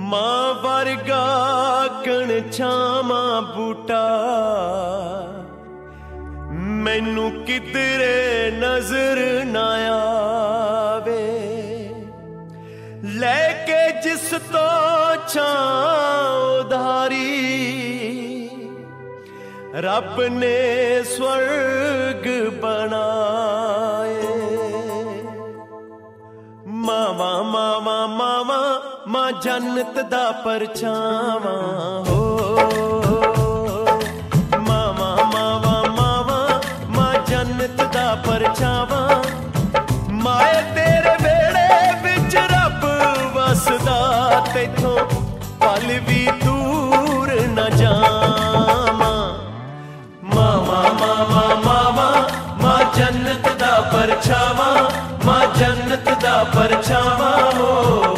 मां वर्गा कण छामा बूटा मैनू किधरे नजर ना आवे लेके जिस तो छां उधारी रब ने स्वर्ग बनाए। मावा मावा मावा मां जन्नत दा परछावा हो मावा मावा मावा मां जन्नत दा परछावा माए तेरे वेड़े विच रब वसदा तैथों पल भी दूर न जावा। मावा मावा मावा मां जन्नत दा परछावा मां जन्नत दा परछावा हो।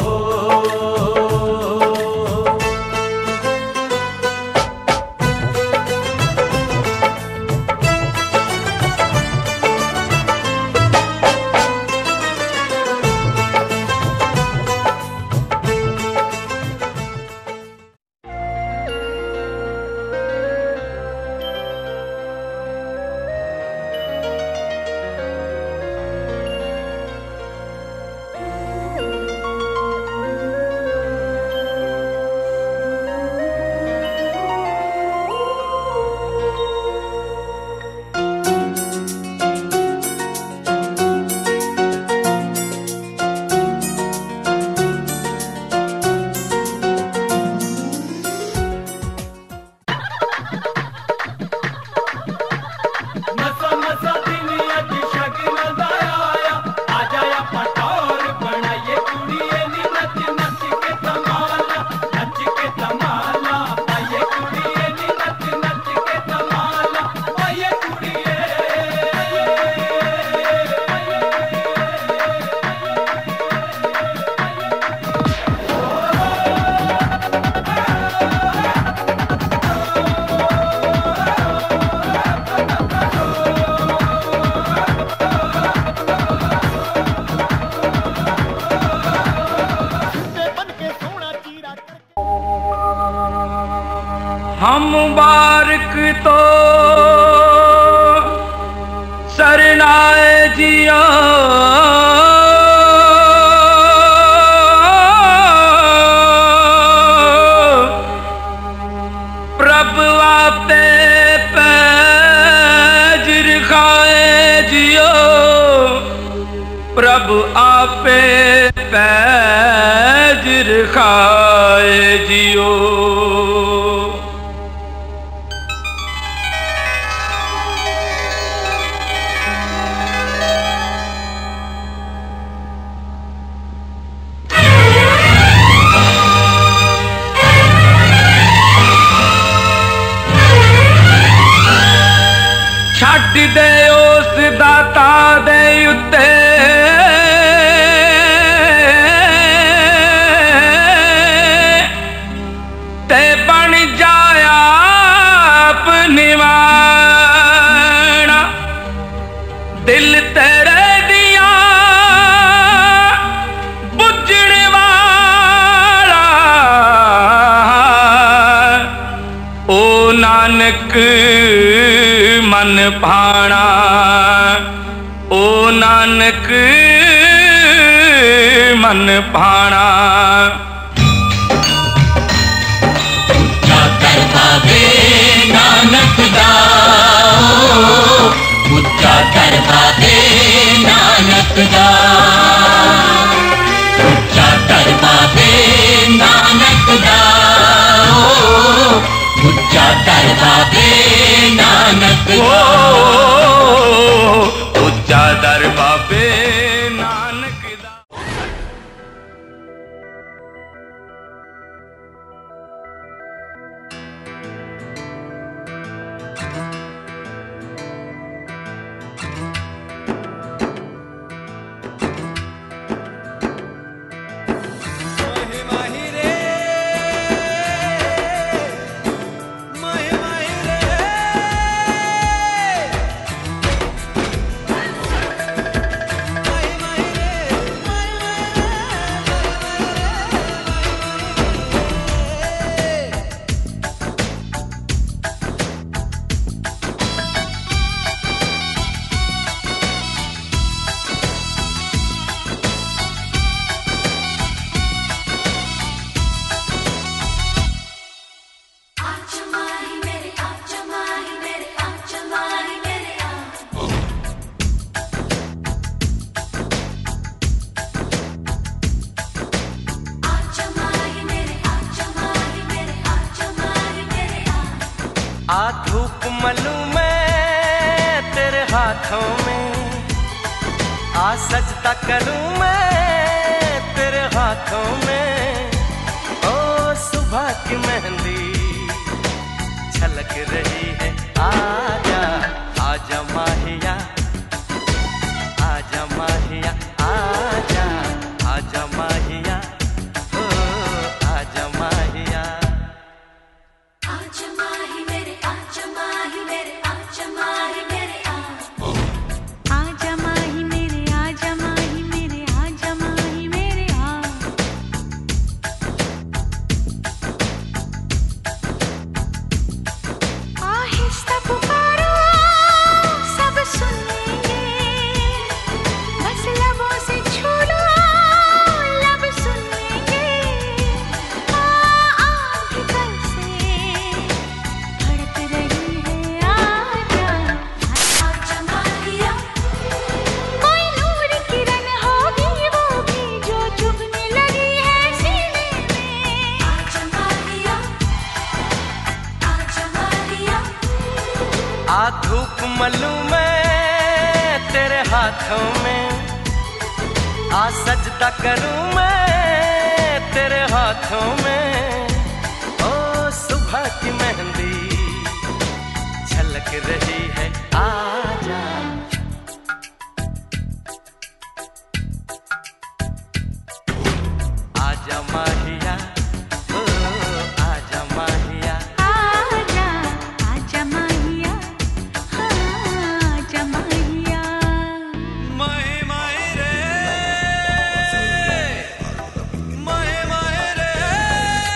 हम मुबारक तो सरनाए जिया प्रभ आपे पैजर खाए जियो प्रभ आपे पैजर खाए जियो। छड्ड दे उस दाता दे उत्ते ते बन जाया अपनी वाणा दिल तेरे दिया बुझण वाला ओ नानक मन भाना ओ नानक मन भाना। उच्चा कर बाबे नानक दा उच्चा कर बाबे नानक दा उच्चा कर बाबे नानक दा उच्चा कर बाबे नानक दा उच्चा दर बाबे नानक दा। माही रे आ धूप मलूं मैं तेरे हाथों में, आ सजदा करूं मैं तेरे हाथों में। ओ सुबह की मेहंदी छलक रही है, आजा आजा माहिया, आजा माहिया, आजा आजा माहिया, ओ आजा माहिया। आजा माही मेरे, आजा माही मेरे, आजा माही मेरे, आजा माही मेरे, आजा माही मेरे, आजा माही मेरे, आहिस्ता पुकारो सब सुनेंगे, बस लबों से छू लो लब सुनेंगे। आँख कल से धड़क रही है, आजा आजा माहिया। कोई नूर किरण होगी वो भी जो चुभने लगी है सीने में। आजा माहिया, आजा माहिया। आ धूप मलूं मैं तेरे हाथों में, आ सजदा करूं मैं तेरे हाथों में। ओ सुबह की मेहंदी छलक रही है, आजा आजा माहिया, ओ आजा माहिया। आजा आजा माहिया, आजा माहिया। माहे माहे रे, माहे माहे रे।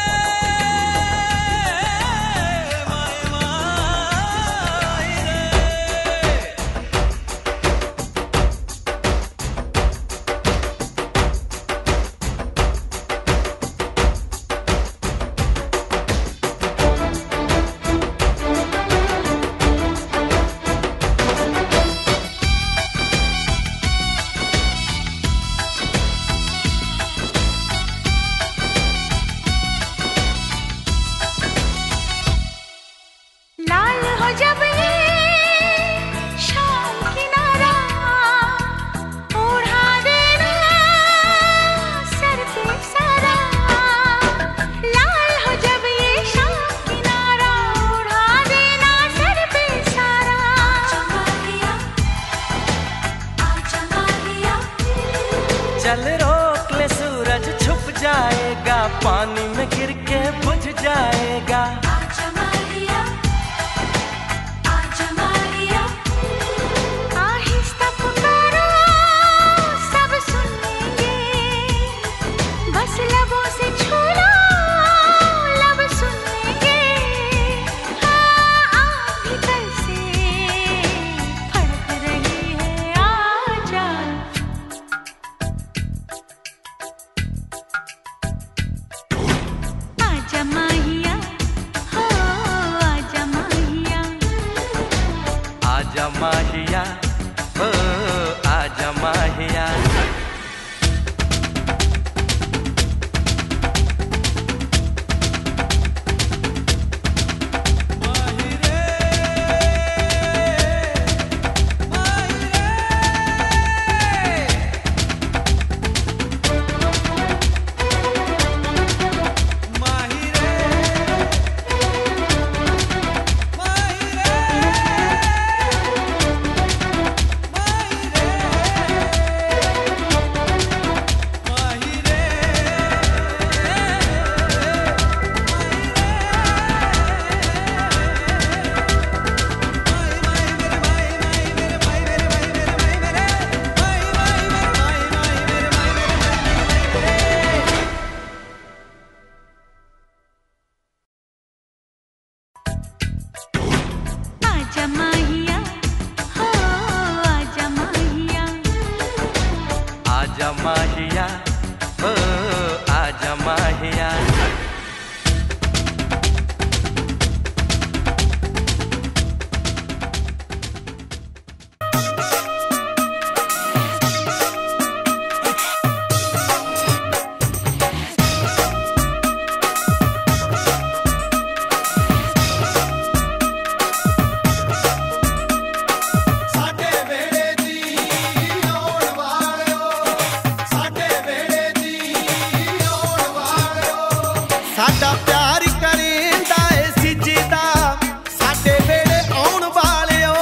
साडा प्यार करेंदा ए सिजदा साडे वेले आउण वालिओ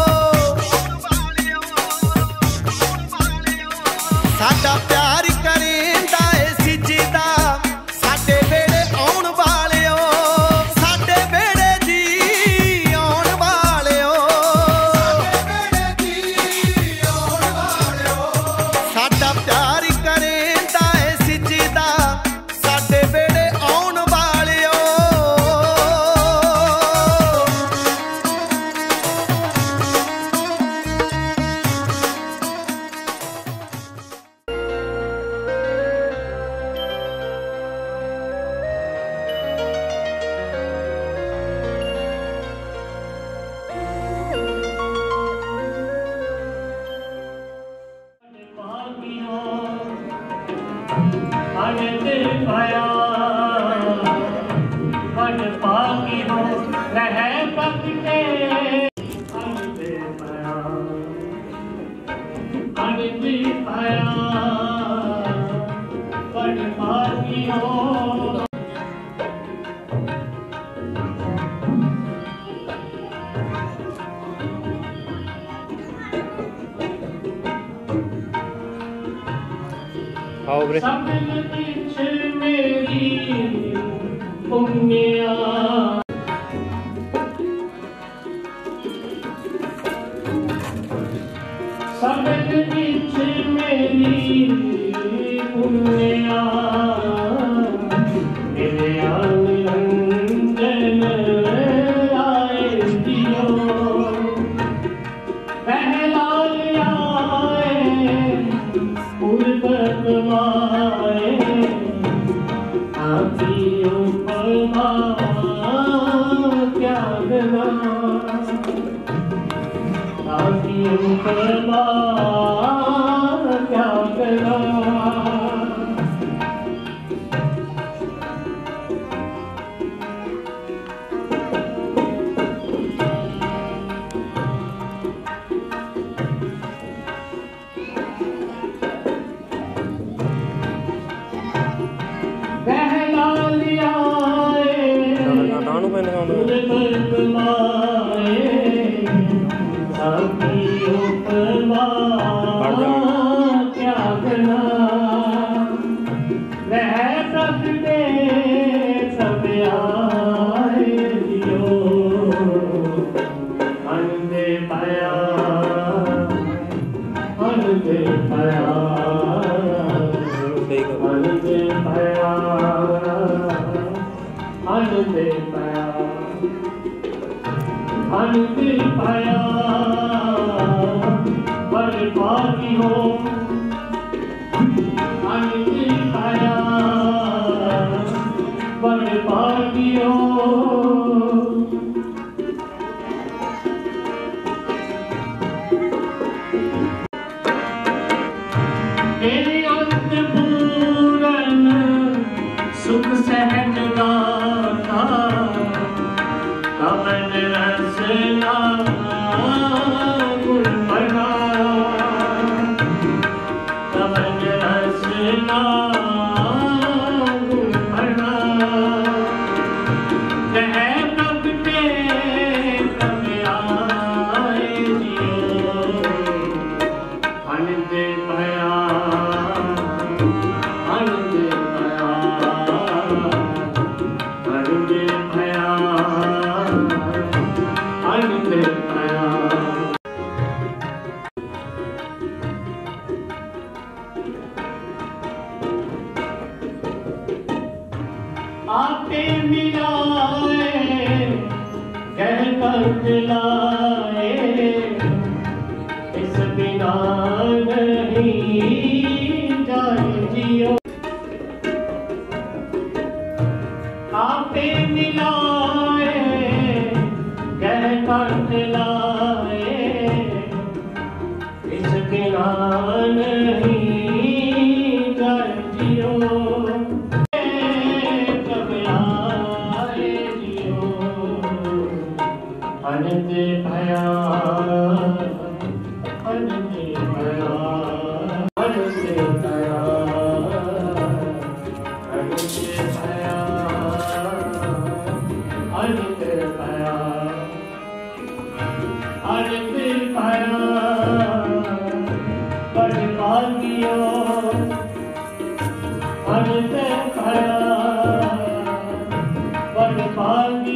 साडा प्यार करेंदा ए सिजदा साडे वेले आउण वालिओ साडे वेले जी आउण वालिओ साडा प्यार करेंदा ए सिजदा साडे वेले आउण वालिओ आओ bre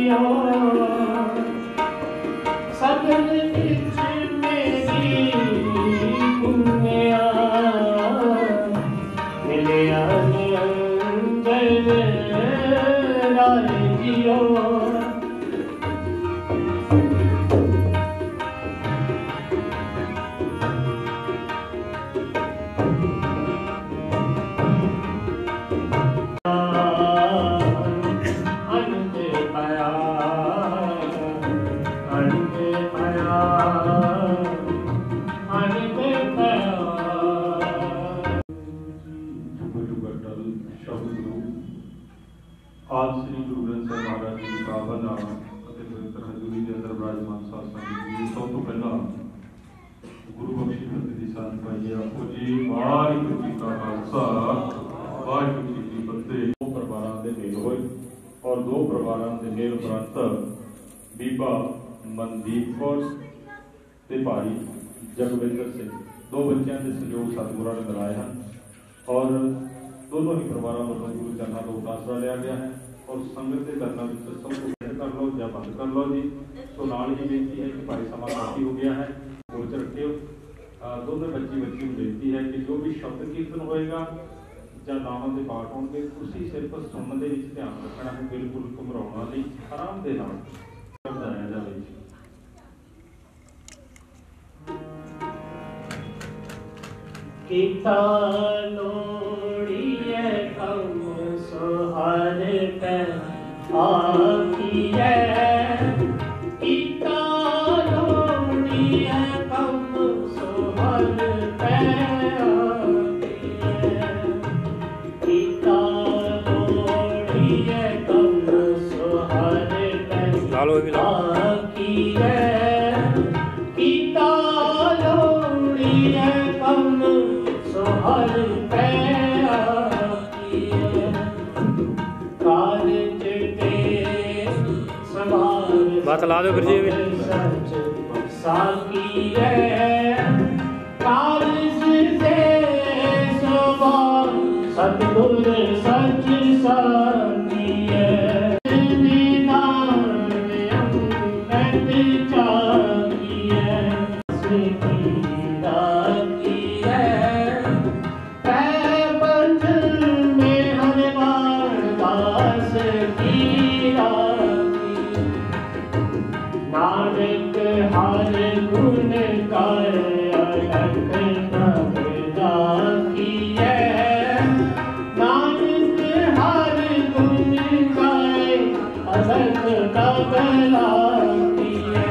जियो सगल विच मेरी पुण्या मिलिया अंजल राय जियो आज श्री गुरु ग्रंथ साहिब महाराज जी की पावन पवित्र हजूरी के अंदर विराजमान साध संगत जी सब तो पहला गुरु बख्शी फतेह दी साथ पाई आपो जी वाहिगुरू जी का खालसा वाहिगुरू जी की फतेह। दो परिवारों के मेल होए और दो परिवारों के मेल उपरंत बीबा मनदीप कौर ते भाई जगविंदर सिंह दो बच्चों के संयोग सतगुरां ने मिलाए हैं और दोनों ही परिवारों वालों गुरु चरणों को आसरा लिया गया है और संगत के चरणों में सब को बंद कर लो या बंद कर लो जी। तो नाल ही बेनती है कि भाई समा काफी हो गया है सोच रखे हो दोनों बच्ची को बेनती है कि जो भी शब्द कीर्तन होएगा या नामां के पाठ होंगे उसी सिर्फ सुनने के ध्यान रखना है, बिल्कुल घबराना नहीं, आराम के नाल समझाया जाए। किता लोड़िए कम सोहर पे आखिए किता लोड़िए कम सोहर पे आखिए किता लोड़िए कम सोहर पे आखिए किता लोड़िए कम सोहर पे आखिए कारज ते सवार बात ला दो फिर जी सच साकिए कारज ते सवार सतगुर सच साकिए निदान अंगत चाकिए नानक हर गुण गाय अलख नभ राखिए नानक हर गुण गाय अलख नभ राखिए।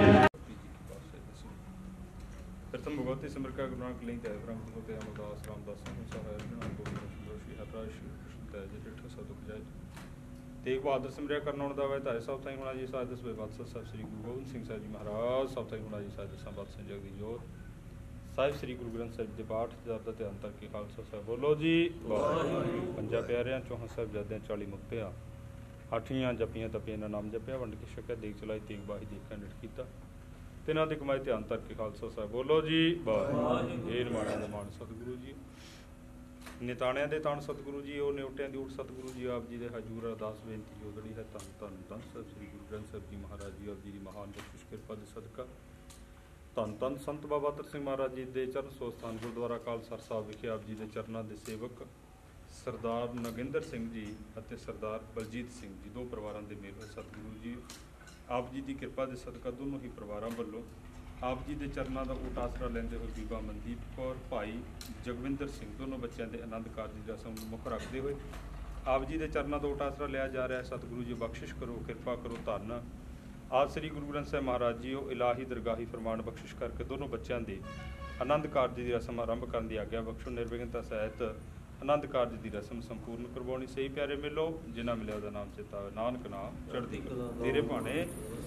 प्रथम भगवती सिमरका गुरु नानक लिंग है ब्रह्म होते अमरदास रामदास सहाय नाम गोविंद जोशी हरराज श्री कृष्ण तेज जिठ सतुक जय तेग बहादुर सिमरिया करना उनका वह धाय साहब साईं गुणा जी साहिब दसवें बादशाह साहब श्री गुरु गोबिंद सिंह साहब जी महाराज साहब साईं गुणा जी साहिब दसां बादशाह जगदी जोत साहिब श्री गुरु ग्रंथ साहिब के पाठ जब का ध्यान तक खालसा साहब बोलो जी पंजा प्यारियां चौहां साहिबजादियां 40 मुक्तियां आठियां जपियां तपियां नाम जपिया वंड के छकिया देख चलाई तेग बाही देखा निट किया तिन्हां दी कमाई ध्यान तक खालसा साहब बोलो जी ये माणियां दा मान सतगुरु जी निताणियां दे ताण सतगुरु जी और न्योटियां दी उठ सतगुरु जी आप जी दे हजूर अरदास बेनती जोदड़ी है धन धन धन साहब श्री गुरु ग्रंथ साहिब जी महाराज जी आप जी दी महान बख्शिश कृपा दे सदका धन धन संत बाबा तर सिंह महाराज जी दे चरण सो स्थान गुरुद्वारा कालसर साहब विखे आप जी दे चरनां दे सेवक सरदार नगिंदर सिंह जी अते सरदार बलजीत सिंह जी दो परिवारां दे मेल होए सतगुरु जी आप जी दी कृपा दे सदका दोनों ही परिवारां वल्लों आप जी के चरणों का ऊट आसरा लेंदे हुए बीबा मनदीप कौर भाई जगविंदर सिंह दोनों बच्चों के आनंद कारज की रस्म मुख रखते हुए आप जी के चरणों का ऊट आसरा लिया जा रहा है। सतगुरु जी बख्शिश करो कृपा करो धन आज श्री गुरु ग्रंथ साहिब महाराज जी इलाही दरगाही फरमान बख्शिश करके दोनों बच्चों के आनंद कारज की रस्म आरंभ करने की आग्ञा बख्शो निर्विघ्नता सहित आनंद कारज की रस्म संपूर्ण करवानी सही प्यारे मिलो जिन्हें मिले उसका नाम चेता नानक नाम चढ़ती तेरे भाने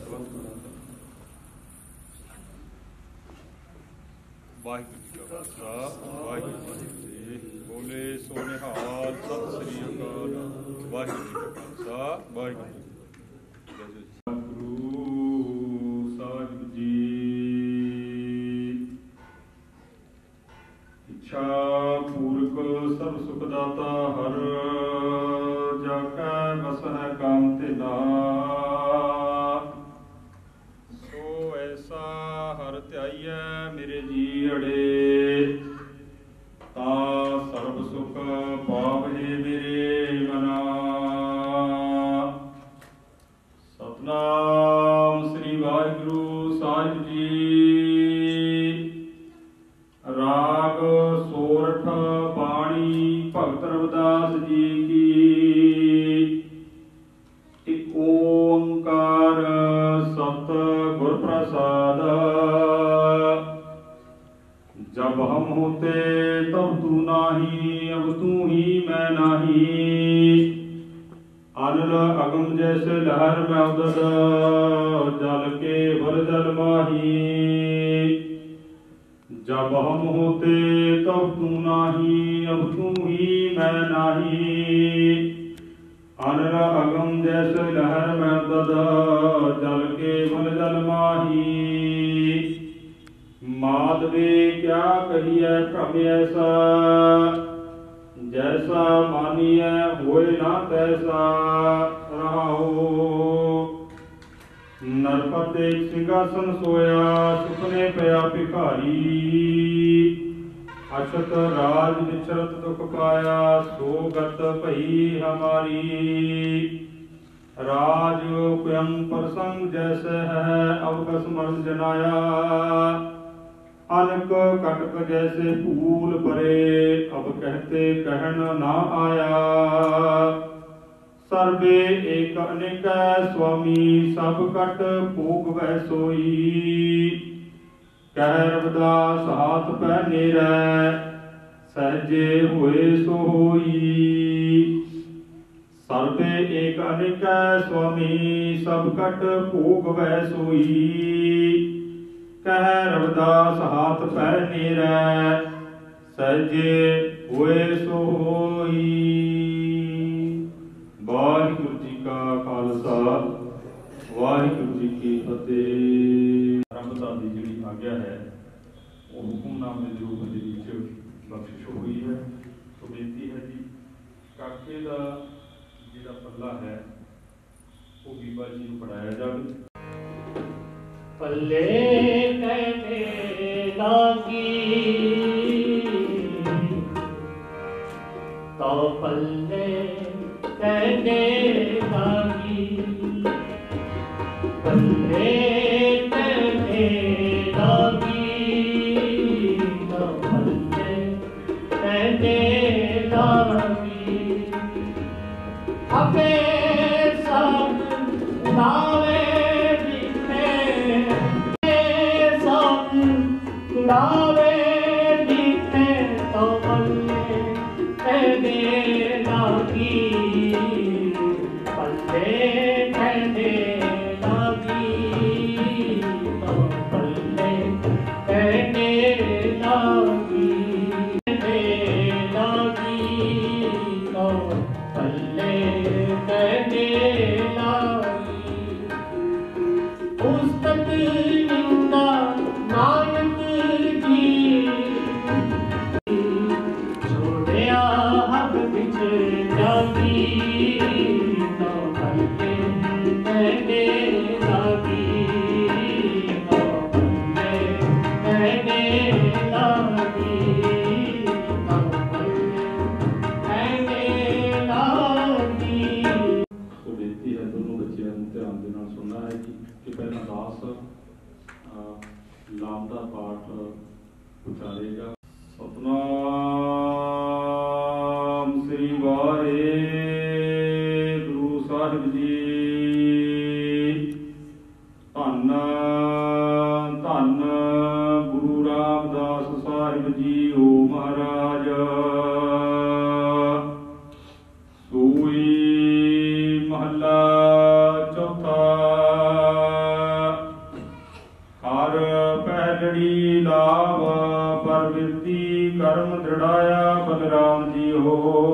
वाहिगुरू जी का खालसा वाहिगुरू जी की फतेह बोले सोने हाल सत श्री अकाल वाहिगुरू जी का खालसा वाहिगुरू जी गुरु साहिब जी इच्छा पूरक सर्व सुख दाता हर जाकै बस है काम ते नाम ਜਾਈਐ ਮੇਰੇ ਜੀ ਅੜੇ ਤਾ ਸਰਬ ਸੁਖ ਪਾਵਹਿ ਮੇਰੇ ਮਨਾ। ਸਤਨਾਮ ਸ੍ਰੀ ਵਾਹਿਗੁਰੂ ਸਾਹਿਬ ਜੀ। ਰਾਗ ਸੋਰਠ ਬਾਣੀ ਭਗਤ ਰਵਿਦਾਸ ਜੀ ਕੀ। ਇਕ ਓੰਕਾਰ ਸਤ ਗੁਰ ਪ੍ਰਸਾਦ। जब हम होते तब तू नाही, अब तू ही मैं नाही। अनल अगम जैसे लहर में उदर, जल के भर जल माही। जब हम होते तब तू नाही, अब तू ही मैं नाही। अनल अगम जैसे लहर में उदर, जल के भर जल माही। माधवे क्या कहिए भ्रम ऐसा, जैसा मानिए होए ना तैसा रहो। नरपत एक सिंहासन सोया, सुपने पया भिखारी। अछत राज विचरत दुख पाया, सो गत भई हमारी। राज स्वयं प्रसंग जैसे है, अवकस मर्द जनाया। अनक कटक जैसे फूल परे, अब कहते कहन ना आया। सर्वे एक अनेक स्वामी, सब कट भोग वह सोई। कह रविदास हाथ पै नेरै, सहजे हुए सो होई। सर्वे एक अनेक स्वामी, सब कट भोग वह सोई। कह रविदास हाथ पै नेरै, सहजे होए सो होई। वाहिगुरु जी का खालसा, वाहिगुरु जी की फतेह। आरंभता की जी आग्या है वो हुक्मनामे के रूप में बख्शिश हुई है। तो बेनती है जी काके का जिहड़ा पल्ला है वो बीबा जी को पढ़ाया जाए। पल्ले कहने लागी तो पल्ले कहने लागी। पल्ले कहने लागी तो पल्ले कहने लागी। अबे सब लावे लावे दिखे तो पल्ले कहने लागी। पल्ले कहने लागी तो पल्ले कहने लागी। कहने लागी तो पल्ले कहने लागी। पुस्तक निंदा नानक छोड़िया हक बिच जागी तो पल्ले कहने लागी। तो पल्ले कहने लागी तो पल्ले कहने लागी। तो बेनती है दोनों बच्चों को ध्यान के नाल सुनना है कि पहला दास लाम का पाठ उचारेगा। सतनाम श्री वाहिगुरु साहिब जी। धन धन गुरु रामदास साहिब जी ओ महाराज। सोई महला चौथा। हर पहलड़ी लाभ परवृत्ति कर्म दृढ़ाया बलराम जी हो।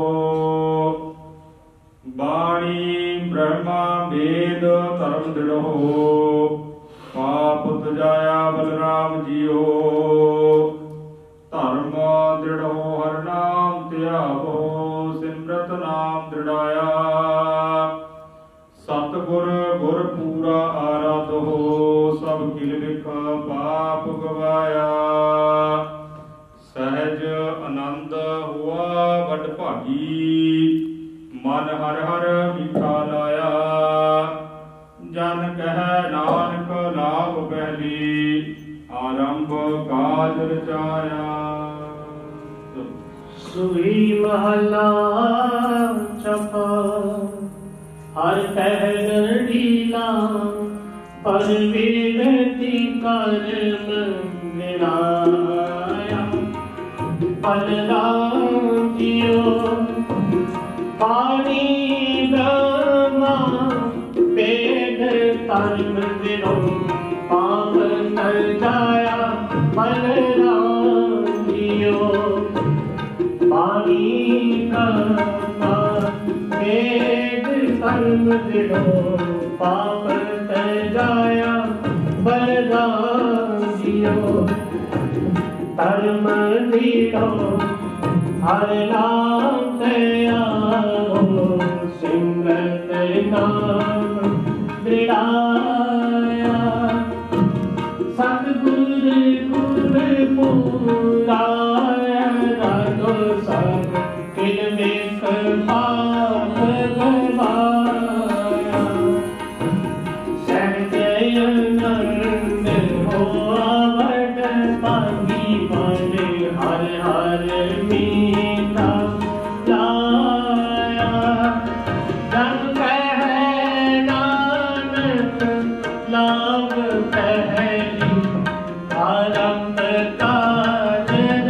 बाणी ब्रह्मा वेद धर्म दृढ़ हो। पाप तजाया बलराम जी हो। धर्म दृढ़ हो हर नाम त्यागो। सिमरत नाम दृढ़ाया। सतगुर गुर पूरा आराध हो। सब किल बिख पाप गवाया। सहज आनंद हुआ बड़ भागी, मन हर हर मीठा लाया। जन कह नानक लाभ पहली, आरंभ काज रचाया। सुई महला चपा हर पहर ढीला, पर विनती कर्म विनाया। बलराम जियो पानी ब्रह्मा, वेद कर्म विनो पाप तर जाया। बलराम जियो पानी ब्रह्मा, वेद कर्म विनो पाप तर जाया। बलराम जियो धर्म दीरो हर नाम दयालो, सिमरत नाम दृढ़ाया। सतगुर गुर पूराया, रागो सब किल बिख पाप गवाया। सहज आनंद होआ बड़ भागी, मन हर हर मीठा लाया। जन कह नानक लाभ पहली, आरंभ काज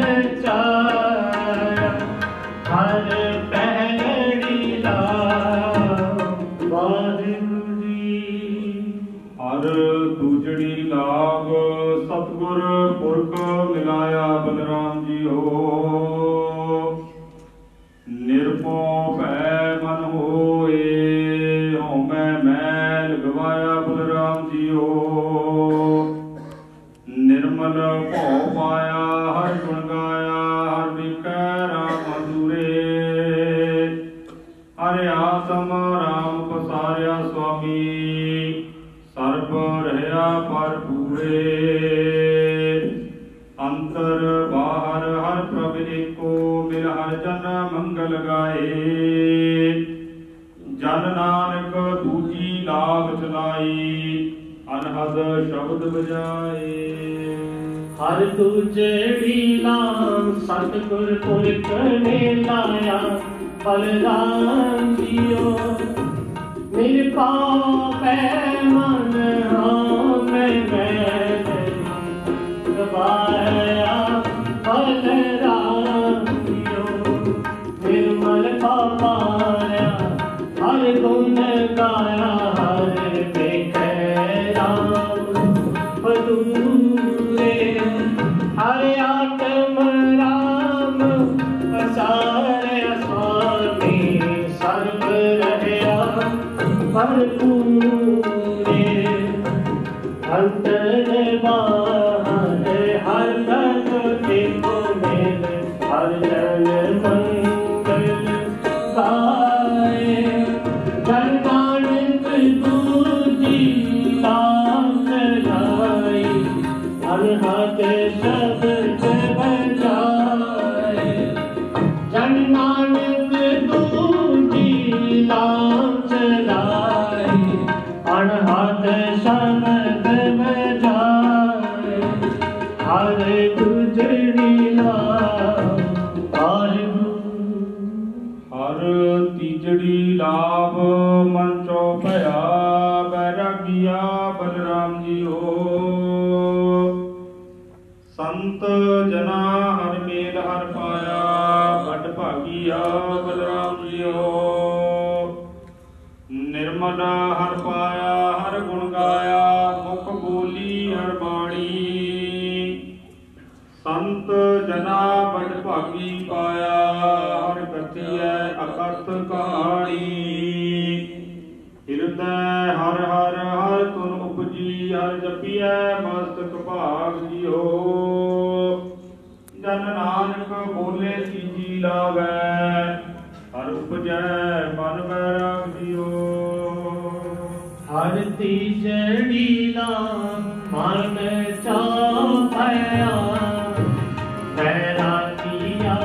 रचाया। हर पहली लाभ वाहिगुरू जी। हर दूजड़ी लाभ सतगुर पुरख मिलाया। बलराम जी हो निरभौ भै मन होए, होमै मैल गवाया। बलराम जी हो निर्मल भौ पाया, हर गुण गाया। हर बिकै राम दूरे, हरे आत्म राम पसारिया। स्वामी सर्ब रहया पर पूरे, अंतर बाहर हर प्रभ एको। मिल हर जन मंगल गाए। जन नानक दूजी लाभ चलाई, अनहद शब्द बजाए। हर दूजड़ी नाम सतगुर पुरख ने लाया। बलराम जियो निरपाप मन मैं गवाया। बलराम जियो निर्मल पाया, हर गुण गाया। हर बिख राम दूरे, हर आत्म राम पसारया। स्वामी सर्व रहया पर पूरे, अंतर बाहर हर तन देखो मेल। हर जन मंगल गाए। जन नानक दूजी लाभ चलाई, अनहद शब्द बजाए। जन नानक दूजी लाभ चलाई, अनहद शब्द बजाए। हर गुजरी लाभ वाहिगुरू। हर तीजड़ी लाभ मंचो भया। बैरागिया बलराम जी हो संत जना हर मेल हर पाया। बड़ भागिया बलराम जी हो निर्मल हर पाया। हर गुण गाया, मुख बोली हर बाणी। संत जना बड़ भागी पाया। हर कथिय अकथ कहानी। हृदय हर हर हर तुन उपजी। हर जपिय मस्तक भाग जियो। जन नानक बोले तीजी लावै। हर उपजै मन बैराग जियो। हर तीजड़ी ला मन चाहया पैरा किया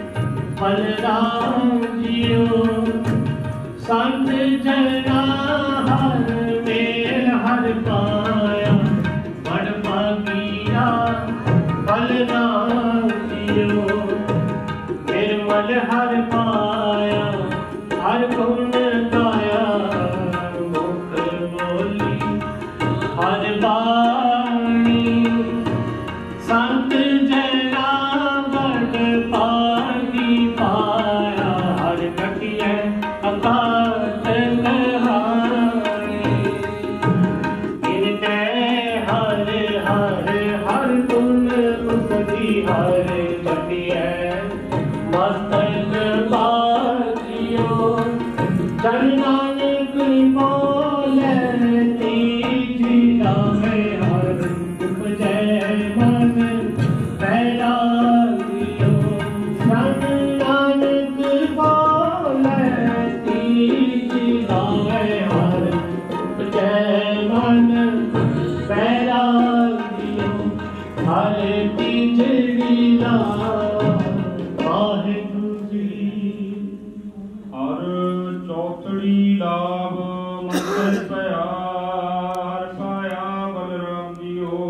बलराम जियो संत जना हर मेल हर पाया बड़ भागिया बलराम जियो निर्मल हर पाया हर गुण गाया मुख बोली हर बाणी संत जना बड़ पागी पाया हर कटिया अकाट कहानी इनते हर हर हर गुण उसकी हर कटिया मस्तक बाजियो जन नानक बोले तीजी लावे हर उपजय मन बैरागियो जन नानक बोले तीजी लावे हर उपजय मन बैरागियो हर तीजड़ी ला हर चौथड़ी लाभ मंगल पया हर पाया बलराम जियो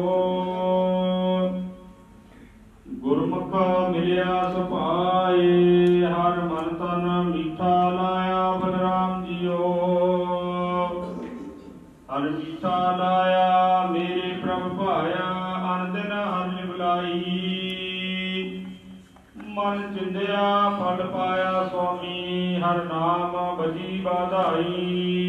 गुरमुख मिलिया सपाए हर मन तन मीठा लाया बलराम जियो हर मीठा लाया मेरे प्रभ भाया अन दिन हर लिवलाई मन चिंदिया फल पाया स्वामी हर नाम भजी बाधाई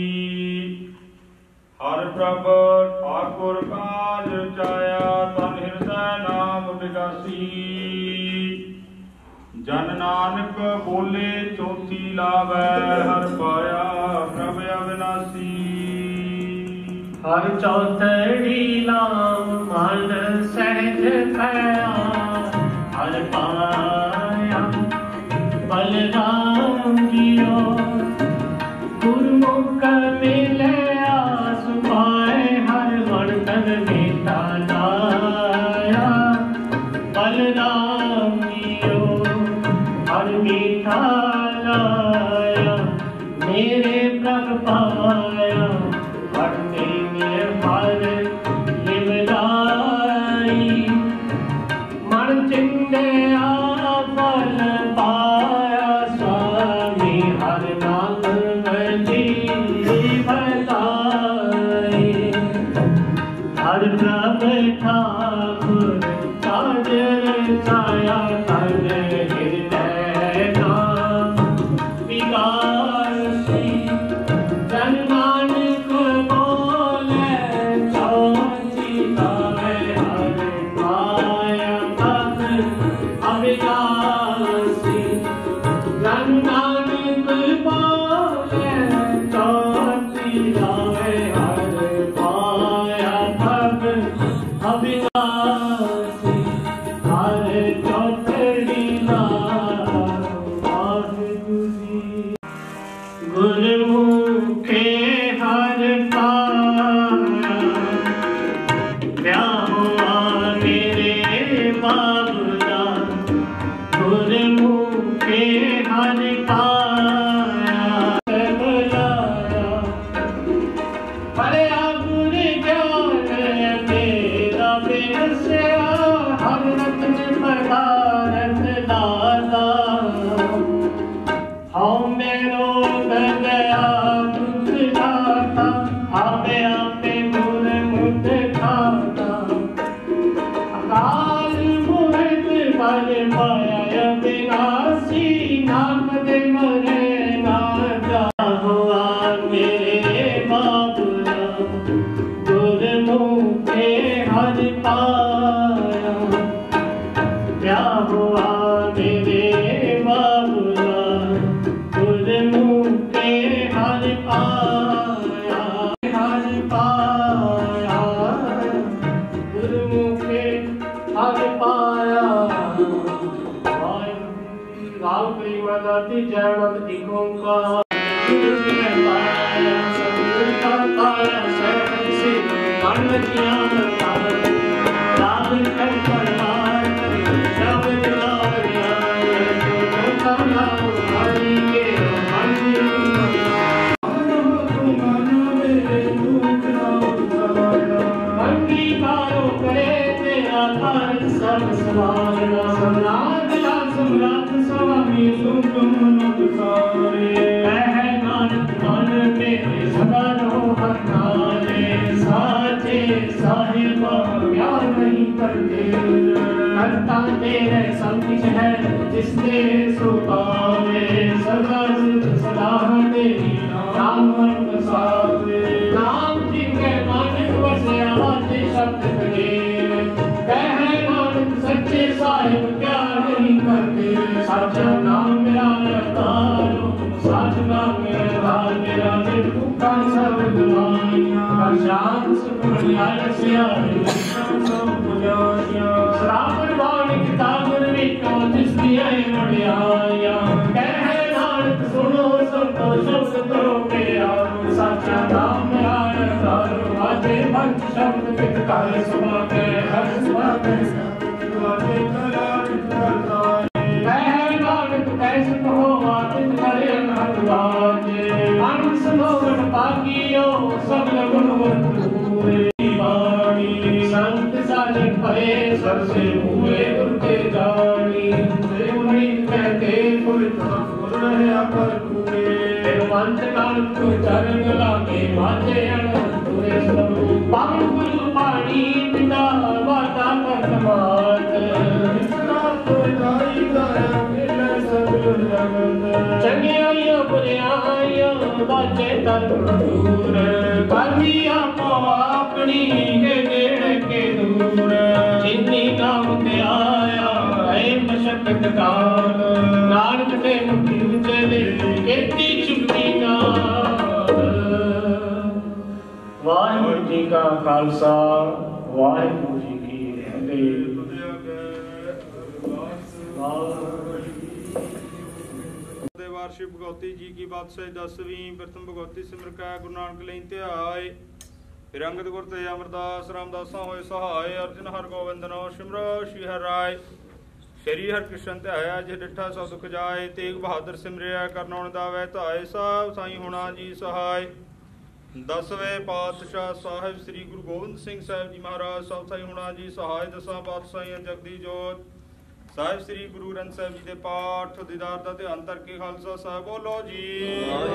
हर प्रभ ठाकुर काज रचाया तन हृदय नाम विगासी जन नानक बोले चौथी लावै हर पाया प्रभ अविनाशी हर चौथड़ी लाम मन सहज भया हर पाया बलराम जियो गुरमुख मिले आस पाए हर वर्तन बेटा लाया बलराम जियो हर मीठा लाया मेरे प्रभ पाया हर हर लिवलाई मन चिंदे फल पाया स्वामी हर नाम भजी भलाई हर प्रभ ठाकुर काज रचाया तन हृदय नाम विगासी जन नानक बोले चौथी लावे हर पाया भग अविनाशी जन नानक बोले चौथी लावे हर पाया भग अविनाशी हर चौथड़ी गुरमुखे हर पाया ब्याहुआ मेरे बाबुला गुरमुखे हर पाया बुलाया हरे गुर ज्ञान मेरा बेरसिया हर रत्न पदारथ दाता हाँ मेरो गया दुख दाता हाँ जिसने सुपावे सदा सदा तेरी नाम बसावे नाम जिनके मानक वसया ते शब्द कबीर कहे नानक सच्चे साहिब क्या नहीं करते सच्चा नाम मेरा अवतारो सच नाम मेरा मेरा निर्भुखा सब दवाइयां शांत सुख न्याय से आए सब बुझाइयां श्रावण बाण किताब जिसकी बढ़िया कह नानक सुनो सबको शब्द करो मेरा सच्चा नाम मेरा आजे भक्त शब्द पिटकाए सुबह के हर सुबह के नानक कैसे कहो आतित करे नहवाजे अन सलोवन पाकियो सब गुणवंत हुए वाणी संत साले परे सर से हुए उनके जानी कहते मंत काल को चरण लागे वाजे अणुरे पावन गुरु पाणी पिता वाता करमात चंगे आयो बुरे आयो बाजे तर दूर करमी आपो अपनी के गेड़ के दूर जिन्नी नाम ते आया है मशक्कत काल नानक ते मुक्ति चले केती चुकी नाल वाहिगुरु जी का खालसा वाहिगुरु जी की फतेह। वार्षिक भगवती जी की बादशाही 10वीं प्रथम भगवती सिमर का गुरु नानक ਲਈ ਧਿਆਏ ਫਿਰ ਅੰਗਦ ਗੁਰ ਤੇ ਅਮਰਦਾਸ ਰਾਮਦਾਸਾਂ ਹੋਏ ਸਹਾਏ ਅਰਜਨ ਹਰ ਗੋਬਿੰਦ ਨੋ ਸਿਮਰੋ ਸ਼੍ਰੀ ਹਰਿ ਰਾਏ ਸ਼੍ਰੀ ਹਰਿ ਕ੍ਰਿਸ਼ਨ ਧਿਆਇਆ ਜੇ ਡਿਠਾ ਸਭ ਦੁਖ ਜਾਏ ਤੇਗ ਬਹਾਦਰ ਸਿਮਰਿਆ ਕਰਨੌਣ ਦਾਵੈ ਧਾਏ ਸਾਹਿਬ ਸਾਈ ਹੋਣਾ ਜੀ ਸਹਾਇ 10ਵੇਂ ਪਾਤਸ਼ਾਹ ਸਾਹਿਬ ਸ੍ਰੀ ਗੁਰੂ ਗੋਬਿੰਦ ਸਿੰਘ ਸਾਹਿਬ ਜੀ ਮਹਾਰਾਜ ਸਾਹਿਬ ਸਾਈ ਹੋਣਾ ਜੀ ਸਹਾਇ ਦਸਾਂ ਪਾਤਸ਼ਾਹੀਆਂ ਜਗਦੀ ਜੋਤ ਸਾਹਿਬ ਸ੍ਰੀ ਗੁਰੂ ਗ੍ਰੰਥ ਸਾਹਿਬ ਜੀ ਦੇ ਪਾਠ ਦੀਦਾਰ ਦਾ ਧਿਆਨ ਕਰਕੇ ਖਾਲਸਾ ਸਾਹਿਬ ਬੋਲੋ ਜੀ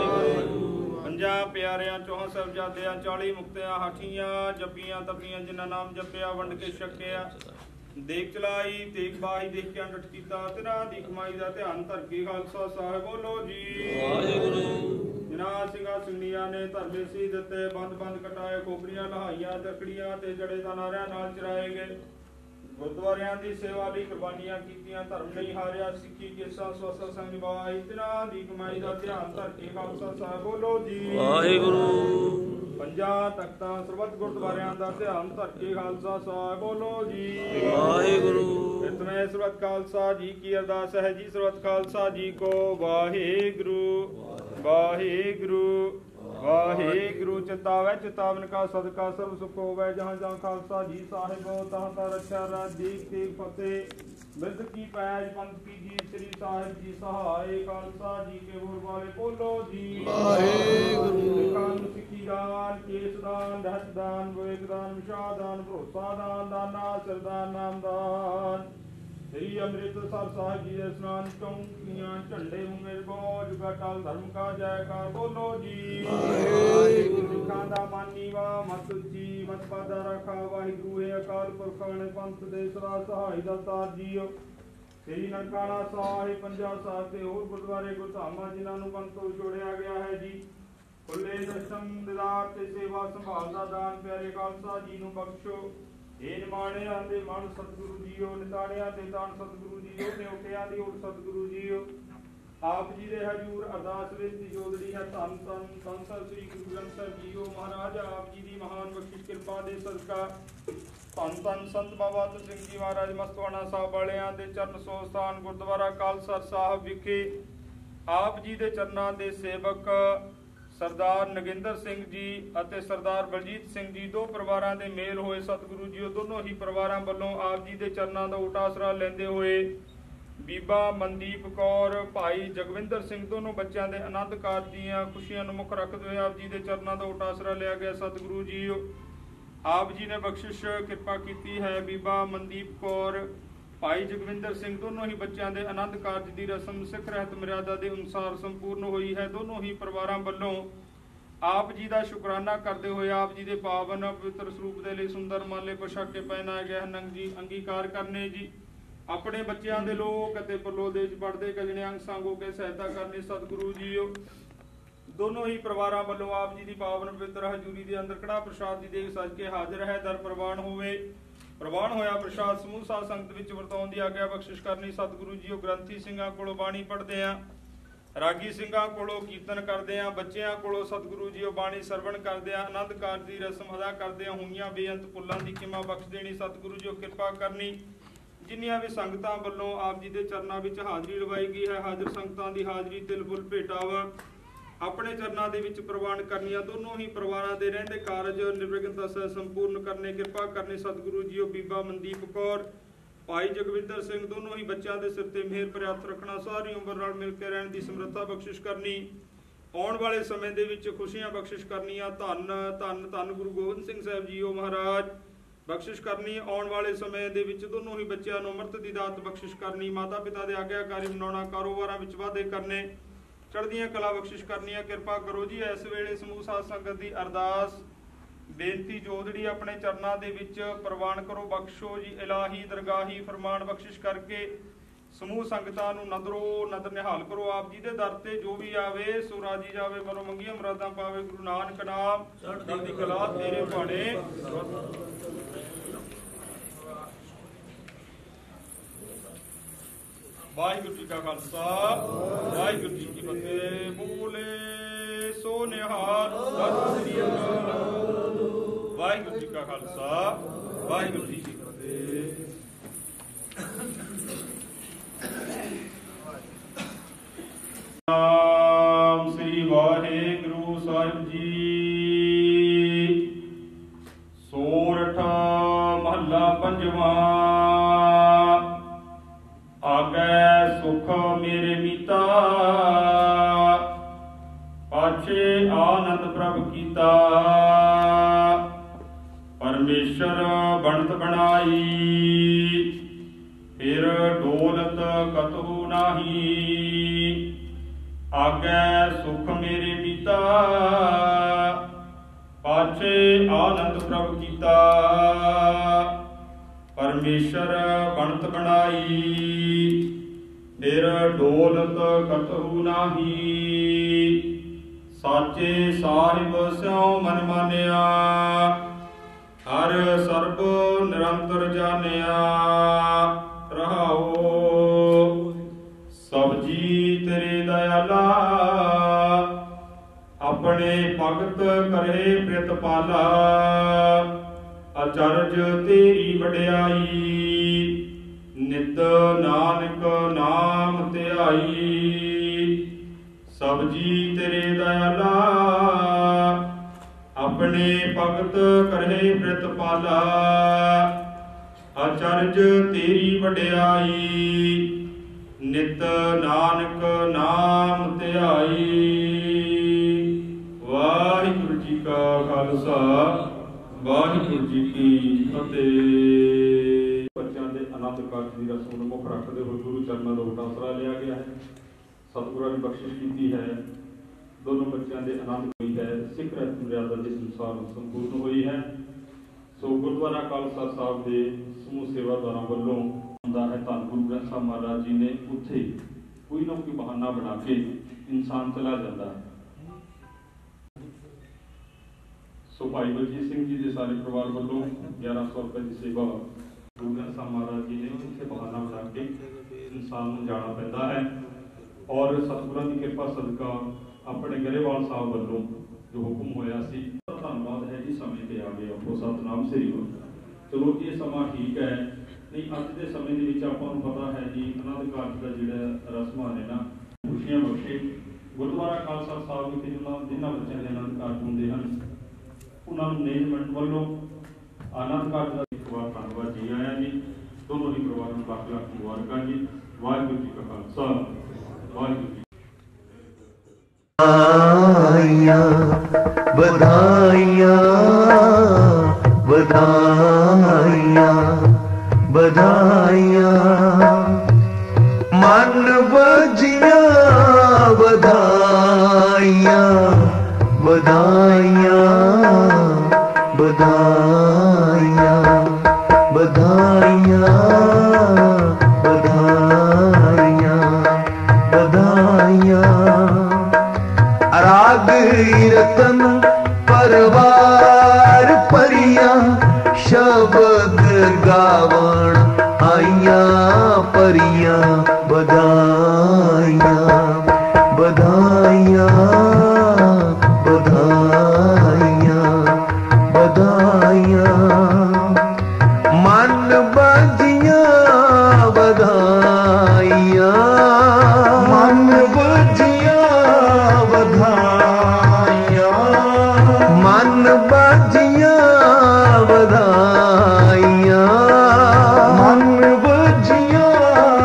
ਪੰਜਾਂ ਪਿਆਰਿਆਂ ਚੌਹਾਂ ਸਾਹਿਬਜ਼ਾਦਿਆਂ 40 ਮੁਕਤਿਆਂ ਹਾਠੀਆਂ ਜੱਪੀਆਂ ਤਪੀਆਂ ਜਿਨ੍ਹਾਂ ਨਾਮ ਜਪਿਆ ਵੰਡ ਕੇ ਛਕਿਆ ਦੇਖ ਚਲਾਈ ਤੇਗ ਬਾਈ ਦੇਖ ਕੇ ਅੰਡਟ ਕੀਤਾ ਤਿਨਾਂ ਦੀ ਕਮਾਈ ਦਾ ਧਿਆਨ ਧਰ ਕੇ ਖਾਲਸਾ ਸਾਹਿਬ ਬੋਲੋ ਜੀ ਵਾਹਿਗੁਰੂ ਜਿਨ੍ਹਾਂ ਸਿੰਘਾਂ ਸਿੰਘਣੀਆਂ ਨੇ ਧਰਮੇ ਸੀ ਦਿੱਤੇ ਬੰਦ ਬੰਦ ਕਟਾਏ ਖੋਪੜੀਆਂ ਲਹਾਈਆਂ ਤਕੜੀਆਂ ਤੇ ਜੜੇ ਦਾ ਨਾਰਿਆਂ ਨਾਲ ਚਰਾਏ ਗਏ ਗੁਰਦੁਆਰਿਆਂ ਦੀ ਸੇਵਾ ਲਈ ਕੁਰਬਾਨੀਆਂ ਕੀਤੀਆਂ ਧਰਮ ਨਹੀਂ ਹਾਰਿਆ ਸਿੱਖੀ ਕੇਸਾਂ ਸਵਸਾ ਸੰਗ ਨਿਭਾਈ ਤਿਨਾਂ ਦੀ ਕਮਾਈ ਦਾ ਧਿਆਨ ਧਰ ਕੇ ਖਾਲਸਾ ਸਾਹਿਬ ਬੋਲੋ ਜੀ ਵਾਹਿਗੁਰੂ ਪੰਜਾਂ ਤਖਤਾਂ ਸਰਬੱਤ ਗੁਰਦੁਆਰਿਆਂ ਦਾ ਧਿਆਨ ਧਰ ਕੇ ਖਾਲਸਾ ਸਾਹਿਬ ਬੋਲੋ ਜੀ ਵਾਹਿਗੁਰੂ ਇਤਮੇ ਸਰਬੱਤ ਖਾਲਸਾ ਜੀ ਕੀ ਅਰਦਾਸ ਹੈ ਜੀ ਸਰਬੱਤ ਖਾਲਸਾ ਜੀ ਕੋ ਵਾਹਿਗੁਰੂ ਵਾਹਿਗੁਰੂ ਵਾਹਿਗੁਰੂ ਚਿਤਾਵੈ ਚਿਤਾਵਨ ਕਾ ਸਦਕਾ ਸਰਬ ਸੁਖ ਹੋਵੈ ਜਹਾਂ ਜਹਾਂ ਖਾਲਸਾ ਜੀ ਸਾਹਿਬੋ ਤਹਾਂ ਤਾ ਰੱਖਿਆ ਰਾਜੀਕ ਤੇ ਫਤਿਹ ਬਿਰਧ ਕੀ ਪੈਜ ਪੰਥ ਕੀ ਜੀ ਸ੍ਰੀ ਸਾਹਿਬ ਜੀ ਸਹਾਇ ਖਾਲਸਾ ਜੀ ਕੇ ਹੋਰ ਵਾਲੇ ਬੋਲੋ ਜੀ ਵਾਹਿਗੁਰੂ ਕਾਨ ਸਿੱਖੀ ਦਾਨ ਕੇਸ ਦਾਨ ਦਸ ਦਾਨ ਵਿਵੇਕ ਦਾਨ ਵਿਸ਼ਾ ਦਾਨ ਭਰੋਸਾ ਦਾਨ ਦਾਨਾ ਸਰਦਾਨ ਨਾਮ ਦਾਨ ਸ੍ਰੀ ਅੰਮ੍ਰਿਤਸਰ ਸਾਹਿਬ ਜੀ ਦੇ ਸਨਾਨ ਚੌਂਕੀਆਂ ਝੰਡੇ ਮੁੰਗੇਰ ਬੋਝ ਗਟਲ ਧਰਮ ਕਾ ਜੈਕਾਰ ਬੋਲੋ ਜੀ ਵਾਹਿਗੁਰੂ ਸਿੱਖਾਂ ਦਾ ਮਾਨੀ ਵਾ ਮਤ ਜੀ ਮਤ ਪਾਦਾ ਰਖਾ ਵਾਹਿਗੁਰੂ ਹੈ ਅਕਾਲ ਪੁਰਖ ਨੇ ਪੰਥ ਦੇ ਸਦਾ ਸਹਾਈ ਦਾ ਤਾਰ ਜੀਓ ਸ੍ਰੀ ਨਨਕਾਣਾ ਸਾਹਿਬ ਪੰਜਾ ਸਾਹਿਬ ਤੇ ਹੋਰ ਗੁਰਦੁਆਰੇ ਗੁਰਧਾਮਾਂ ਜਿਨ੍ਹਾਂ ਨੂੰ ਪੰਥ ਤੋਂ ਛੋੜਿਆ ਗਿਆ ਹੈ ਜੀ ਖੁੱਲੇ ਦਰਸ਼ਨ ਦਿਦਾਰ ਤੇ ਸੇਵਾ ਸੰਭਾਲ ਦਾ ਦਾਨ ਪਿਆਰੇ ਖਾਲਸਾ ਜੀ ਨੂੰ ਬਖਸ਼ੋ ਇਹ ਨਿਮਾਣਿਆਂ ਦੇ ਮਨ ਸਤਿਗੁਰੂ ਜੀਓ ਨਿਤਾਣਿਆਂ ਤੇ ਤਾਣ ਸਤਿਗੁਰੂ ਜੀਓ ਨਿਉਟਿਆਂ ਦੀ ਓਟ ਸਤਿਗੁਰੂ ਜੀਓ ਆਪ ਜੀ ਦੇ ਹਜੂਰ ਅਰਦਾਸ ਬੇਨਤੀ ਜੋਦੜੀ ਹੈ ਧੰਨ ਧੰਨ ਧੰਨ ਸ੍ਰੀ ਗੁਰੂ ਗ੍ਰੰਥ ਸਾਹਿਬ ਜੀਓ ਮਹਾਰਾਜ ਆਪ ਜੀ ਦੀ ਮਹਾਨ ਬਖਸ਼ਿਸ਼ ਕਿਰਪਾ ਦੇ ਸਦਕਾ ਧੰਨ ਧੰਨ ਸੰਤ ਬਾਬਾ ਅਤਰ ਸਿੰਘ ਜੀ ਮਹਾਰਾਜ ਮਸਤਵਾਣਾ ਸਾਹਿਬ ਵਾਲਿਆਂ ਦੇ ਚਰਨ ਸੋ ਸਥਾਨ ਗੁਰਦੁਆਰਾ ਕਾਲਸਰ ਸਾਹਿਬ ਵਿਖੇ ਆਪ ਜੀ ਦੇ ਚਰਨਾਂ ਦੇ ਸੇਵਕ ਸਰਦਾਰ ਨਗਿੰਦਰ ਸਿੰਘ ਜੀ ਅਤੇ ਸਰਦਾਰ ਬਲਜੀਤ ਸਿੰਘ ਜੀ, ਦੋ ਪਰਿਵਾਰਾਂ ਦੇ ਮੇਲ ਹੋਏ ਸਤਿਗੁਰੂ ਜੀ ਦੋਨੋਂ ਹੀ ਪਰਿਵਾਰਾਂ ਵੱਲੋਂ ਆਪ ਜੀ ਦੇ ਚਰਨਾਂ ਦਾ ਓਟ ਆਸਰਾ ਲੈਂਦੇ ਹੋਏ ਬੀਬਾ ਮਨਦੀਪ ਕੌਰ, ਭਾਈ ਜਗਵਿੰਦਰ ਸਿੰਘ, ਦੋਨੋਂ ਬੱਚਿਆਂ ਦੇ ਆਨੰਦ ਕਾਰਜ ਦੀਆਂ ਖੁਸ਼ੀਆਂ ਨੂੰ ਮੁੱਖ ਰੱਖਦੇ ਹੋਏ ਆਪ ਜੀ ਦੇ ਚਰਨਾਂ ਦਾ ਓਟ ਆਸਰਾ ਲਿਆ ਗਿਆ। ਸਤਿਗੁਰੂ ਜੀ ਆਪ ਜੀ ਨੇ ਬਖਸ਼ਿਸ਼ ਕਿਰਪਾ ਕੀਤੀ ਹੈ। ਬੀਬਾ ਮਨਦੀਪ ਕੌਰ, ਭਾਈ ਜਗਵਿੰਦਰ ਸਿੰਘ, ਦੋਨੋਂ ਹੀ ਬੱਚਿਆਂ ਦੇ ਆਨੰਦ ਕਾਰਜ ਦੀ ਰਸਮ ਸਿੱਖ ਰਹਿਤ ਮਰਿਆਦਾ ਦੇ ਅਨੁਸਾਰ ਸੰਪੂਰਨ ਹੋਈ ਹੈ। ਦੋਨੋਂ ਹੀ ਪਰਿਵਾਰਾਂ ਵੱਲੋਂ ਆਪ ਜੀ ਦਾ ਸ਼ੁਕਰਾਨਾ ਕਰਦੇ ਹੋਏ ਆਪ ਜੀ ਦੇ ਪਾਵਨ ਪਵਿੱਤਰ ਸਰੂਪ ਦੇ ਲਈ ਸੁੰਦਰ ਮਾਲੇ ਪੋਸ਼ਾਕੇ ਪਹਿਨਾਏ ਗਏ ਹਨ। ਜੀ ਅੰਗੀਕਾਰ ਕਰਨੇ ਜੀ ਆਪਣੇ ਬੱਚਿਆਂ ਦੇ ਲੋਕ ਅਤੇ ਪਰਲੋ ਦੇਸ਼ ਪੜਦੇ ਕਜਣੇ ਅੰਗ ਸੰਗੋ ਕੇ ਸਹਾਇਤਾ ਕਰਨੀ। ਸਤਿਗੁਰੂ ਜੀ ਦੋਨੋਂ ਹੀ ਪਰਿਵਾਰਾਂ ਵੱਲੋਂ ਆਪ ਜੀ ਦੀ ਪਾਵਨ ਪਵਿੱਤਰ ਹਜ਼ੂਰੀ ਦੇ ਅੰਦਰ ਕੜਾ ਪ੍ਰਸ਼ਾਦ ਦੀ ਦੇਗ ਸਜ ਕੇ ਹਾਜ਼ਰ ਹੈ। ਦਰ ਪ੍ਰਵਾਨ ਹੋਵੇ, ਪ੍ਰਵਾਨ ਹੋਇਆ ਪ੍ਰਸ਼ਾਦ ਸਮੂਹ ਸਾਧ ਸੰਗਤ ਵਿੱਚ ਵਰਤਾਉਣ ਦੀ ਆਗਿਆ ਬਖਸ਼ਿਸ਼ ਕਰਨੀ। ਸਤਿਗੁਰੂ ਜੀ ਗ੍ਰੰਥੀ ਸਿੰਘਾਂ ਕੋਲੋਂ ਬਾਣੀ ਪੜ੍ਹਦੇ ਆ, ਰਾਗੀ ਸਿੰਘਾਂ ਕੋਲੋਂ ਕੀਰਤਨ ਕਰਦੇ ਆ, ਬੱਚਿਆਂ ਕੋਲੋਂ ਸਤਿਗੁਰੂ ਜੀ ਬਾਣੀ ਸਰਵਣ ਕਰਦੇ ਆ, ਆਨੰਦ ਕਾਰਜ ਦੀ ਰਸਮ ਅਦਾ ਕਰਦੇ ਆ। ਹੋਈਆਂ ਬੇਅੰਤ ਪੁੱਲਾਂ ਦੀ ਕਿਮਾ ਬਖਸ਼ ਦੇਣੀ। ਸਤਿਗੁਰੂ ਜੀ ਕਿਰਪਾ ਕਰਨੀ। ਜਿੰਨੀਆਂ ਵੀ ਸੰਗਤਾਂ ਵੱਲੋਂ ਆਪ ਜੀ ਦੇ ਚਰਨਾਂ ਵਿੱਚ ਹਾਜ਼ਰੀ ਲਵਾਈ ਗਈ ਹੈ, ਹਾਜ਼ਰ ਸੰਗਤਾਂ ਦੀ ਹਾਜ਼ਰੀ ਤਿਲ ਫੁੱਲ ਭੇਟਾਵਾ ਆਪਣੇ ਚਰਨਾਂ ਦੇ ਵਿੱਚ ਪ੍ਰਵਾਨ ਕਰਨੀਆਂ। ਦੋਨੋਂ ਹੀ ਪਰਿਵਾਰਾਂ ਦੇ ਰਹਿੰਦੇ ਕਾਰਜ ਨਿਰਵਿਘਨਤਾ ਸਹਿ ਸੰਪੂਰਨ ਕਰਨੇ ਕਿਰਪਾ ਕਰਨੀ। ਸਤਿਗੁਰੂ ਜੀ ਬੀਬਾ ਮਨਦੀਪ ਕੌਰ, ਭਾਈ ਜਗਵਿੰਦਰ ਸਿੰਘ, ਦੋਨੋਂ ਹੀ ਬੱਚਿਆਂ ਦੇ ਸਿਰ ਤੇ ਮਿਹਰ ਭਰਿਆ ਹੱਥ ਰੱਖਣਾ, ਸਾਰੀ ਉਮਰ ਨਾਲ ਮਿਲ ਕੇ ਰਹਿਣ ਦੀ ਸਮਰੱਥਾ ਬਖਸ਼ਿਸ਼ ਕਰਨੀ। ਆਉਣ ਵਾਲੇ ਸਮੇਂ ਦੇ ਵਿੱਚ ਖੁਸ਼ੀਆਂ ਬਖਸ਼ਿਸ਼ ਕਰਨੀਆਂ। ਧੰਨ ਧੰਨ ਧੰਨ ਗੁਰੂ ਗੋਬਿੰਦ ਸਿੰਘ ਸਾਹਿਬ ਜੀ ਮਹਾਰਾਜ ਬਖਸ਼ਿਸ਼ ਕਰਨੀ। ਆਉਣ ਵਾਲੇ ਸਮੇਂ ਦੇ ਵਿੱਚ ਦੋਨੋਂ ਹੀ ਬੱਚਿਆਂ ਨੂੰ ਅੰਮ੍ਰਿਤ ਦੀ ਦਾਤ ਬਖਸ਼ਿਸ਼ ਕਰਨੀ। ਮਾਤਾ ਪਿਤਾ ਦੇ ਆਗਿਆਕਾਰੀ ਬਣਾਉਣਾ, ਕਾਰੋਬਾਰਾਂ ਵਿੱਚ ਵਾਧੇ ਕਰਨੇ, ਚੜ੍ਹਦੀਆਂ ਕਲਾ ਬਖਸ਼ਿਸ਼ ਕਰਨੀਆਂ। ਕਿਰਪਾ ਕਰੋ ਜੀ। ਇਸ ਵੇਲੇ ਸਮੂਹ ਸਾਧ ਸੰਗਤ ਦੀ ਅਰਦਾਸ ਬੇਨਤੀ ਜੋਦੜੀ ਆਪਣੇ ਚਰਨਾਂ ਦੇ ਵਿੱਚ ਪ੍ਰਵਾਨ ਕਰੋ। ਬਖਸ਼ੋ ਜੀ ਇਲਾਹੀ ਦਰਗਾਹੀ ਫਰਮਾਨ ਬਖਸ਼ਿਸ਼ ਕਰਕੇ ਸਮੂਹ ਸੰਗਤਾਂ ਨੂੰ ਨਦਰੋ ਨਦਰ ਨਿਹਾਲ ਕਰੋ। ਆਪ ਜੀ ਦੇ ਦਰ ਤੇ ਜੋ ਵੀ ਆਵੇ ਸੋ ਰਾਜੀ ਜਾਵੇ, ਮਨੋਂ ਮੰਗੀਆਂ ਮੁਰਾਦਾਂ ਪਾਵੇ। ਗੁਰੂ ਨਾਨਕ ਨਾਮ ਚੜ੍ਹਦੀ ਕਲਾ ਤੇਰੇ ਭਾਣੇ। ਵਾਹਿਗੁਰੂ ਜੀ ਕਾ ਖਾਲਸਾ, ਵਾਹਿਗੁਰੂ ਜੀ ਕੀ ਫਤਿਹ। ਬੋਲੇ ਸੋ ਨਿਹਾਲ। ਸਤਿ ਸ੍ਰੀ ਅਕਾਲ। ਵਾਹਿਗੁਰੂ ਜੀ ਕਾ ਖਾਲਸਾ, ਵਾਹਿਗੁਰੂ ਜੀ ਕੀ ਫਤਿਹ। ਨਾਮ ਸ੍ਰੀ ਵਾਹਿਗੁਰੂ ਸਾਹਿਬ ਜੀ। ਸੋਰਠ ਮਹੱਲਾ ਪੰਜਵਾਂ। ਆਗੈ ਸੁਖ ਮੇਰੇ ਮੀਤਾ, ਪਾਛੇ ਆਨੰਦ ਪ੍ਰਭ ਕੀਤਾ। ਪਰਮੇਸ਼ਰ ਬਣਤ ਬਣਾਈ, ਫਿਰ ਡੋਲਤ ਕਤਹੁ ਨਾਹੀ। ਆਗੈ ਸੁਖ ਮੇਰੇ ਮੀਤਾ, ਪਾਛੇ ਆਨੰਦ ਪ੍ਰਭ ਕੀਤਾ। ਪਰਮੇਸ਼ਰ ਬਣਤ ਬਣਾਈ, ਫਿਰ ਡੋਲਤ ਕਤਹੁ ਨਾਹੀ। ਸਾਚੇ ਸਾਹਿਬ ਸਿਉ ਮਨ ਮਾਨਿਆ, ਹਰ ਸਰਬ ਨਿਰੰਤਰ ਜਾਣਿਆ। ਰਹਾਉ ਸਭ ਜੀ ਤੇਰੇ ਦਇਆਲਾ, ਆਪਣੇ ਭਗਤ ਕਰੇ ਪ੍ਰਿਤਪਾਲਾ। ਅਚਰਜ ਤੇਰੀ ਵਡਿਆਈ, ਨਿਤ ਨਾਨਕ ਨਾਮ ਧਿਆਈ। ਸਭ ਜੀ ਤੇਰੇ ਦਇਆਲਾ, ਆਪਣੇ ਭਗਤ ਕਰੇ ਪ੍ਰਿਤਪਾਲਾ। ਅਚਰਜ ਤੇਰੀ ਵਡਿਆਈ, ਨਿਤ ਨਾਨਕ ਨਾਮ ਧਿਆਈ। ਵਾਹਿਗੁਰੂ ਜੀ ਕਾ ਖਾਲਸਾ, ਵਾਹਿਗੁਰੂ ਜੀ ਕੀ ਫਤਿਹ। ਬੱਚਿਆਂ ਦੇ ਆਨੰਦ ਕਾਰਜ ਦੀ ਰਸਮ ਨੂੰ ਮੁੱਖ ਰੱਖਦੇ ਹੋਏ ਗੁਰੂ ਚਰਨਾਂ ਦਾ ਓਟ ਆਸਰਾ ਲਿਆ ਗਿਆ ਹੈ। ਸਤਿਗੁਰਾਂ ਨੇ ਬਖਸ਼ਿਸ਼ ਕੀਤੀ ਹੈ। ਦੋਨੋਂ ਬੱਚਿਆਂ ਦੇ ਆਨੰਦ ਹੋਈ ਹੈ। ਸਿੱਖ ਰਹਿਤ ਮਰਿਆਦਾ ਦੇ ਅਨੁਸਾਰ ਸੰਪੂਰਨ ਹੋਈ ਹੈ। ਸੋ ਗੁਰਦੁਆਰਾ ਖਾਲਸਾ ਸਾਹਿਬ ਦੇ ਸਮੂਹ ਸੇਵਾਦਾਰਾਂ ਵੱਲੋਂ ਹੁੰਦਾ ਹੈ। ਧੰਨ ਗੁਰੂ ਗ੍ਰੰਥ ਸਾਹਿਬ ਮਹਾਰਾਜ ਜੀ ਨੇ ਉੱਥੇ ਕੋਈ ਨਾ ਕੋਈ ਬਹਾਨਾ ਬਣਾ ਕੇ ਇਨਸਾਨ ਚਲਾ ਜਾਂਦਾ ਹੈ। ਸੋ ਭਾਈ ਬਲਜੀਤ ਸਿੰਘ ਜੀ ਦੇ ਸਾਰੇ ਪਰਿਵਾਰ ਵੱਲੋਂ 1100 ਰੁਪਏ ਦੀ ਸੇਵਾ ਗੁਰੂ ਗ੍ਰੰਥ ਸਾਹਿਬ ਮਹਾਰਾਜ ਜੀ ਨੇ ਉੱਥੇ ਬਹਾਨਾ ਬਣਾ ਕੇ ਇਨਸਾਨ ਨੂੰ ਜਾਣਾ ਪੈਂਦਾ ਹੈ। ਔਰ ਸਤਿਗੁਰਾਂ ਦੀ ਕਿਰਪਾ ਸਦਕਾ ਆਪਣੇ ਗਰੇਵਾਲ ਸਾਹਿਬ ਵੱਲੋਂ ਜੋ ਹੁਕਮ ਹੋਇਆ ਸੀ, ਧੰਨਵਾਦ ਹੈ ਜੀ, ਸਮੇਂ ਤੇ ਆ ਗਏ। ਆਪੋ ਸਤਨਾਮ ਸ੍ਰੀ ਗੁਰੂ। ਚਲੋ ਇਹ ਸਮਾਂ ਠੀਕ ਹੈ, ਨਹੀਂ ਅੱਜ ਦੇ ਸਮੇਂ ਦੇ ਵਿੱਚ ਆਪਾਂ ਨੂੰ ਪਤਾ ਹੈ ਜੀ ਆਨੰਦ ਕਾਰਜ ਦਾ ਜਿਹੜਾ ਰਸਮਾਂ ਨੇ ਨਾ ਖੁਸ਼ੀਆਂ ਬਖਸ਼ੇ ਗੁਰਦੁਆਰਾ ਖਾਲਸਾ ਸਾਹਿਬ ਵਿਖੇ ਜਿਨ੍ਹਾਂ ਬੱਚਿਆਂ ਦੇ ਆਨੰਦ ਕਾਰਜ ਹੁੰਦੇ ਹਨ ਉਹਨਾਂ ਨੂੰ ਮੈਨੇਜਮੈਂਟ ਵੱਲੋਂ ਆਨੰਦ ਕਾਰਜ ਦਾ ਇੱਕ ਵਾਰ ਧੰਨਵਾਦ ਜੀ ਆਇਆਂ ਜੀ। ਦੋਨੋਂ ਹੀ ਪਰਿਵਾਰਾਂ ਨੂੰ ਲੱਖ ਲੱਖ ਮੁਬਾਰਕਾਂ ਜੀ। ਵਾਹਿਗੁਰੂ ਜੀ ਕਾ ਖਾਲਸਾ ਵਾਹਿਗੁਰੂ ਜੀ। बधाइयाँ बधाइयाँ बधाइयाँ मन बजियाँ बधाइयाँ बधाइयाँ बधाइयाँ बधाइयाँ बधाइयाँ बधाइयाँ राग रतन परवार परिया शब्द गावण आइया परिया बधाइयाँ बधाइयाँ बधाइयाँ बधाइयाँ मन बजियाँ बधाइयाँ मन बजियाँ बधाइयाँ मन बजियाँ बधाइयाँ मन बजियाँ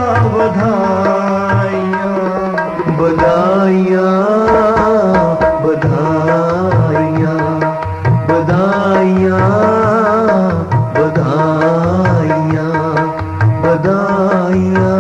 बधाइयाँ बधाइयाँ बधाइयाँ बधाइयाँ बधाइयाँ बधाइयाँ।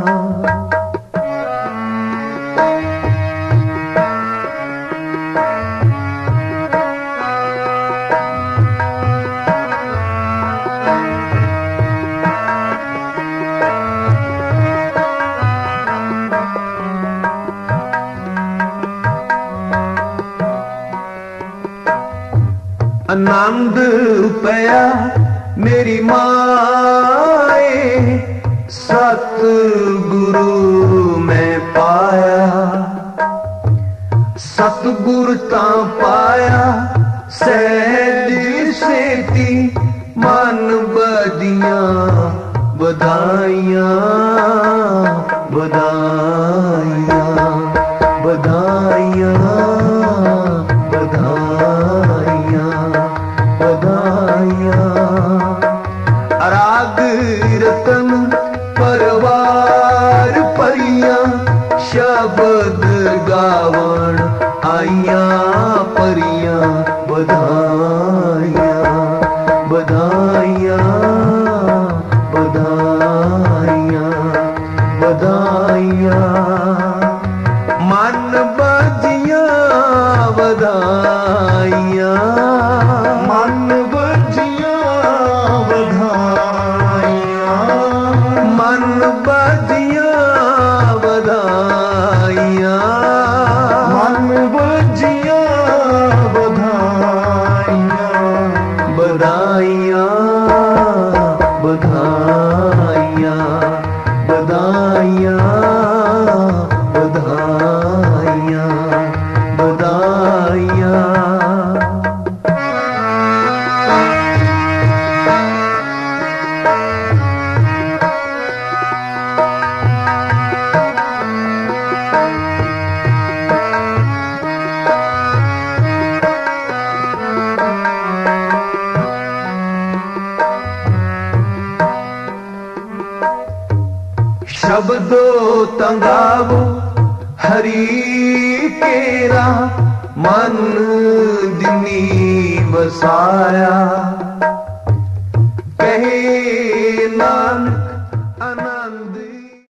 आनंद पया मेरी माए सतगुरु मैं पाया सतगुरु ता पाया सहज सेती मन बदियाँ बधाइयाँ बधाइयाँ बधाइयाँ बधाइयाँ बधाइयाँ राग रतन परवार परिया शब्द गावण आइया परिया बधाइयाँ बधाइयाँ बधाइयाँ बधाइयाँ मन बजियाँ बधाइयाँ मन बजियाँ बधाइयाँ मन बजियाँ बधाइयाँ मन बजियाँ बधाइयाँ बधाइयाँ बधाइयाँ बधाइयाँ बधाइयाँ बधाइयाँ। शब्दो तंगावो हरि केरा मन दिनी बसाया कहे नानक